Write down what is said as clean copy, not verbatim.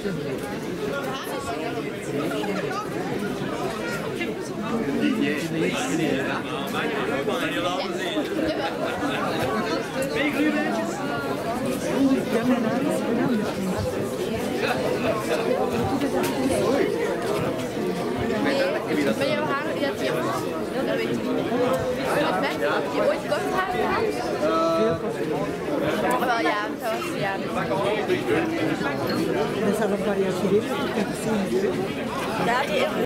Ben je haar dat je dat weet ik niet. Heb je ooit kort haar gehad? Wel ja, dat was ja. Nessa variação,